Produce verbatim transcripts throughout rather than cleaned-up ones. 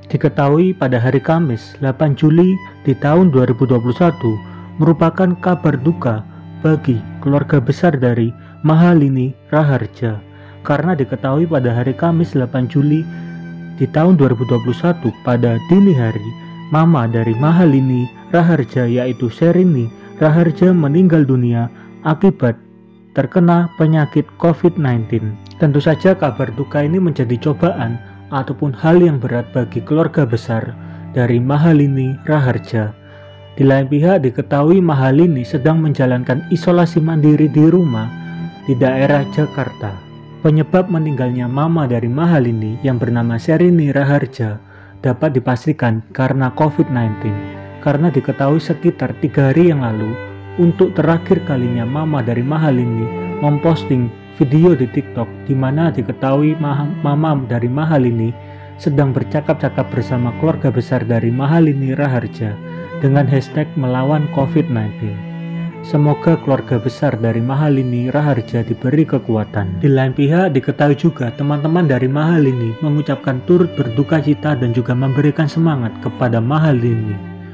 Diketahui pada hari Kamis delapan Juli di tahun dua ribu dua puluh satu merupakan kabar duka bagi keluarga besar dari Mahalini Raharja, karena diketahui pada hari Kamis delapan Juli di tahun dua ribu dua puluh satu pada dini hari, mama dari Mahalini Raharja yaitu Sherini Raharja meninggal dunia akibat terkena penyakit covid sembilan belas. Tentu saja kabar duka ini menjadi cobaan ataupun hal yang berat bagi keluarga besar dari Mahalini Raharja. Di lain pihak diketahui Mahalini sedang menjalankan isolasi mandiri di rumah di daerah Jakarta. Penyebab meninggalnya mama dari Mahalini yang bernama Sherini Raharja dapat dipastikan karena covid sembilan belas, karena diketahui sekitar tiga hari yang lalu untuk terakhir kalinya mama dari Mahalini memposting video di TikTok di mana diketahui mama dari Mahalini sedang bercakap-cakap bersama keluarga besar dari Mahalini Raharja dengan hashtag melawan covid sembilan belas. Semoga keluarga besar dari Mahalini Raharja diberi kekuatan. Di lain pihak diketahui juga teman-teman dari Mahalini mengucapkan turut berduka cita dan juga memberikan semangat kepada Mahalini.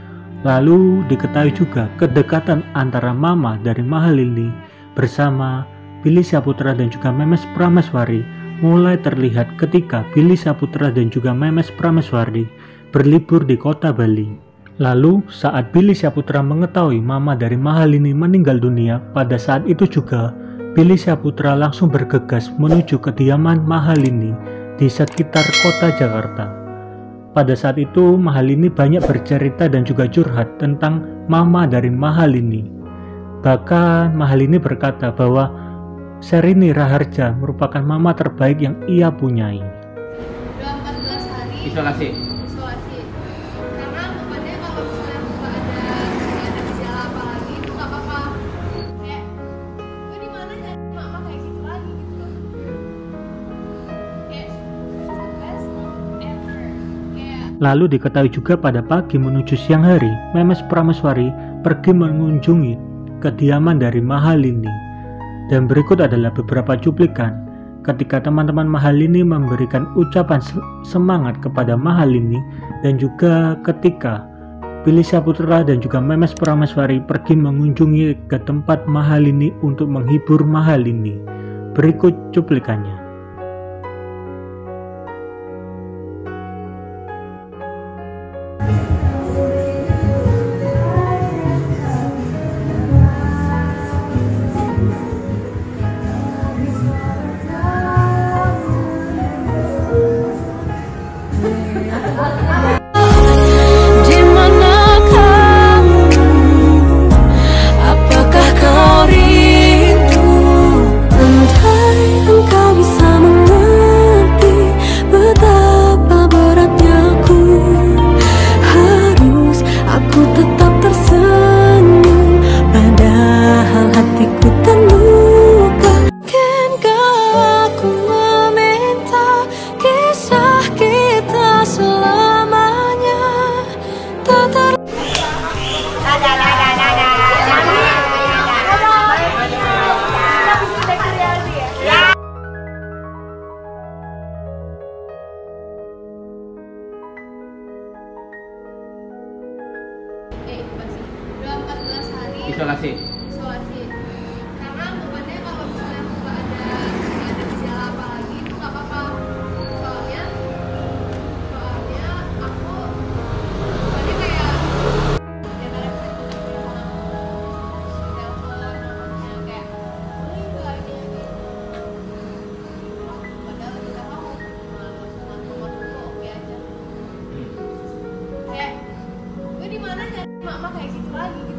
Lalu diketahui juga kedekatan antara mama dari Mahalini bersama Billy Syahputra dan juga Memes Prameswari mulai terlihat ketika Billy Syahputra dan juga Memes Prameswari berlibur di kota Bali. Lalu saat Billy Syahputra mengetahui mama dari Mahalini meninggal dunia, pada saat itu juga Billy Syahputra langsung bergegas menuju kediaman Mahalini di sekitar kota Jakarta. Pada saat itu Mahalini banyak bercerita dan juga curhat tentang mama dari Mahalini. Bahkan Mahalini berkata bahwa Sherini Raharja merupakan mama terbaik yang ia punyai. Udah empat belas hari Isolasi. Isolasi. Karena bukannya kalau misalnya nggak ada nggak ada gejala apa lagi itu nggak apa-apa. Kayak gue di mana nyari mama kayak gitu lagi gitu. Kayak the best ever. Kayak Lalu diketahui juga pada pagi menuju siang hari, Memes Prameswari pergi mengunjungi kediaman dari Mahalini. Dan berikut adalah beberapa cuplikan ketika teman-teman Mahalini memberikan ucapan semangat kepada Mahalini, dan juga ketika Billy Syahputra dan juga Memes Prameswari pergi mengunjungi ke tempat Mahalini untuk menghibur Mahalini. Berikut cuplikannya. eh masih udah empat belas hari Isolasi. Isolasi. Karena bukannya kalau misalnya nggak ada nggak ada gejala apa lagi itu nggak apa-apa. Soalnya soalnya aku bukannya kayak ya tadi telepon namanya kayak boleh nggak ini ini. Padahal kita mau malah langsung langsung masuk ke oke aja. Kayak gue di mana nyari mama kayak gitu lagi gitu.